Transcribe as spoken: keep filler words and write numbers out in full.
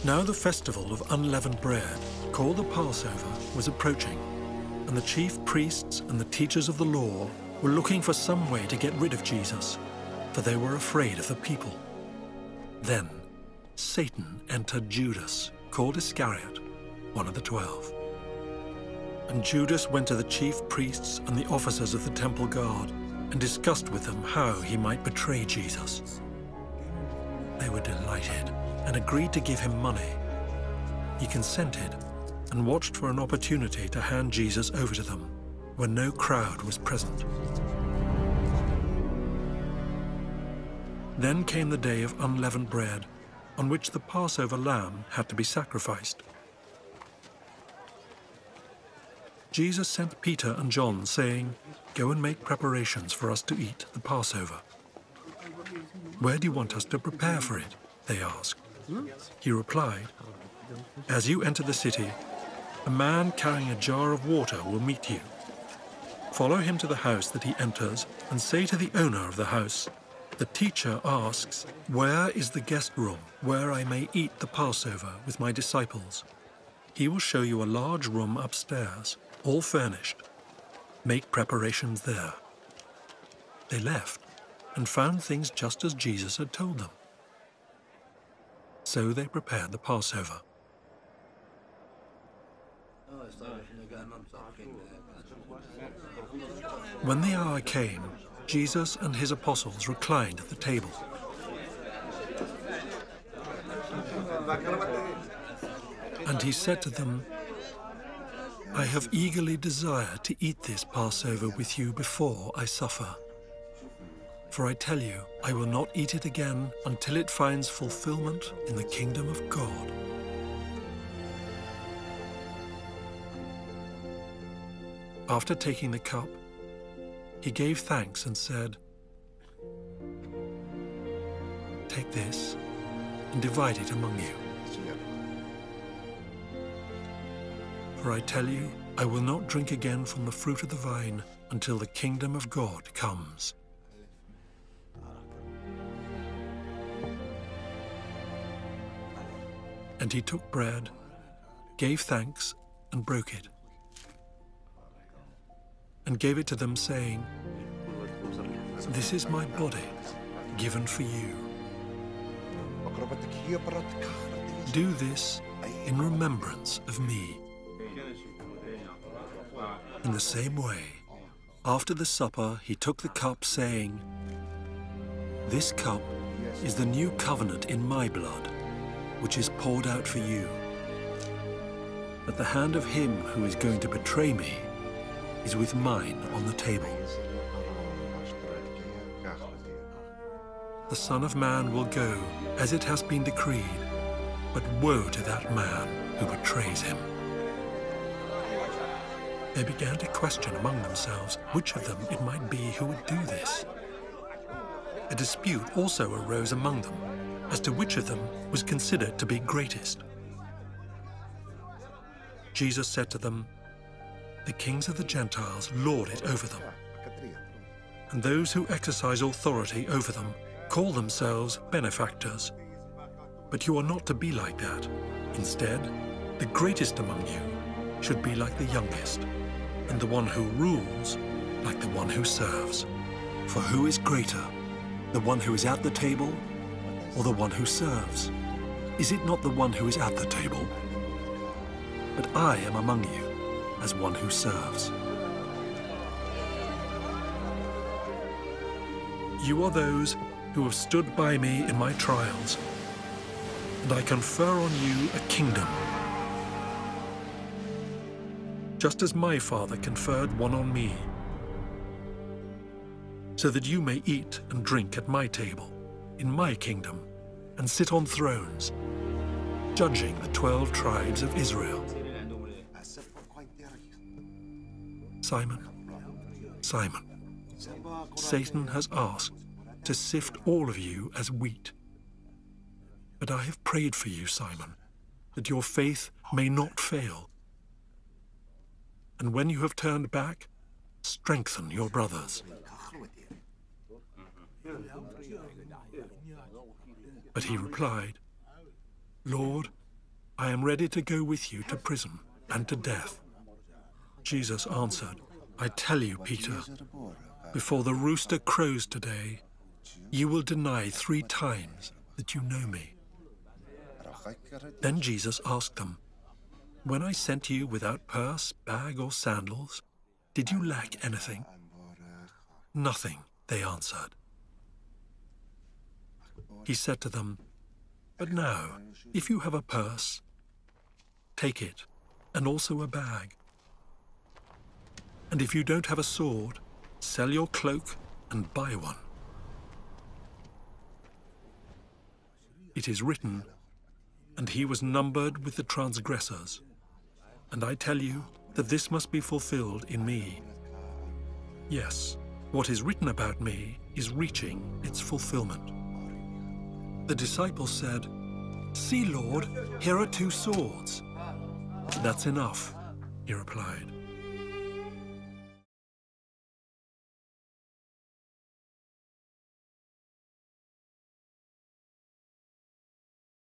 Now the festival of unleavened bread, called the Passover, was approaching, and the chief priests and the teachers of the law were looking for some way to get rid of Jesus, for they were afraid of the people. Then Satan entered Judas, called Iscariot, one of the twelve. And Judas went to the chief priests and the officers of the temple guard and discussed with them how he might betray Jesus. They were delighted and agreed to give him money. He consented and watched for an opportunity to hand Jesus over to them when no crowd was present. Then came the day of unleavened bread, on which the Passover lamb had to be sacrificed. Jesus sent Peter and John, saying, "Go and make preparations for us to eat the Passover." "Where do you want us to prepare for it?" they asked. He replied, "As you enter the city, a man carrying a jar of water will meet you. Follow him to the house that he enters and say to the owner of the house, 'The teacher asks, where is the guest room where I may eat the Passover with my disciples?' He will show you a large room upstairs, all furnished. Make preparations there." They left and found things just as Jesus had told them. So they prepared the Passover. When the hour came, Jesus and his apostles reclined at the table. And he said to them, "I have eagerly desired to eat this Passover with you before I suffer. For I tell you, I will not eat it again until it finds fulfillment in the kingdom of God." After taking the cup, he gave thanks and said, "Take this and divide it among you. For I tell you, I will not drink again from the fruit of the vine until the kingdom of God comes." And he took bread, gave thanks, and broke it, and gave it to them, saying, "This is my body, given for you. Do this in remembrance of me." In the same way, after the supper, he took the cup, saying, "This cup is the new covenant in my blood, which is poured out for you. But the hand of him who is going to betray me is with mine on the table. The Son of Man will go as it has been decreed, but woe to that man who betrays him." They began to question among themselves which of them it might be who would do this. A dispute also arose among them as to which of them was considered to be greatest. Jesus said to them, "The kings of the Gentiles lord it over them, and those who exercise authority over them call themselves benefactors. But you are not to be like that. Instead, the greatest among you should be like the youngest, and the one who rules like the one who serves. For who is greater, the one who is at the table or the one who serves? Is it not the one who is at the table? But I am among you as one who serves. You are those who have stood by me in my trials, and I confer on you a kingdom, just as my Father conferred one on me, so that you may eat and drink at my table, in my kingdom, and sit on thrones, judging the twelve tribes of Israel. Simon, Simon, Satan has asked to sift all of you as wheat. But I have prayed for you, Simon, that your faith may not fail. And when you have turned back, strengthen your brothers." But he replied, "Lord, I am ready to go with you to prison and to death." Jesus answered, "I tell you, Peter, before the rooster crows today, you will deny three times that you know me." Then Jesus asked them, "When I sent you without purse, bag, or sandals, did you lack anything?" "Nothing," they answered. He said to them, "But now, if you have a purse, take it, and also a bag. And if you don't have a sword, sell your cloak and buy one. It is written, 'And he was numbered with the transgressors.' And I tell you that this must be fulfilled in me. Yes, what is written about me is reaching its fulfillment." The disciples said, "See, Lord, here are two swords." "That's enough," he replied.